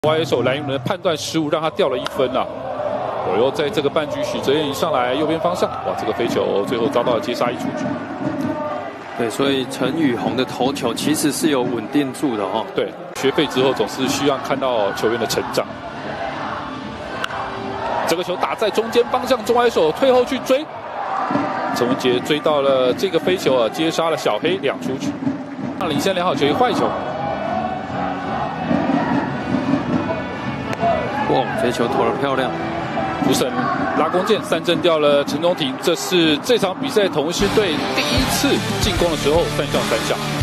外手蓝云伦的判断失误，让他掉了1分啊！我又在这个半局，许哲彦一上来右边方向，哇，这个飞球最后遭到了接杀一出局。 对，所以陈宇宏的投球其实是有稳定住的哦。 对，学费之后总是需要看到球员的成长。这个球打在中间方向，中外手退后去追，陈文杰追到了这个飞球啊，接杀了小黑2出局，让领先2好球一坏球。 哇，这球投得漂亮！ 主审拉弓箭3振掉了陈中庭，这是这场比赛同师队第1次进攻的时候3项3下。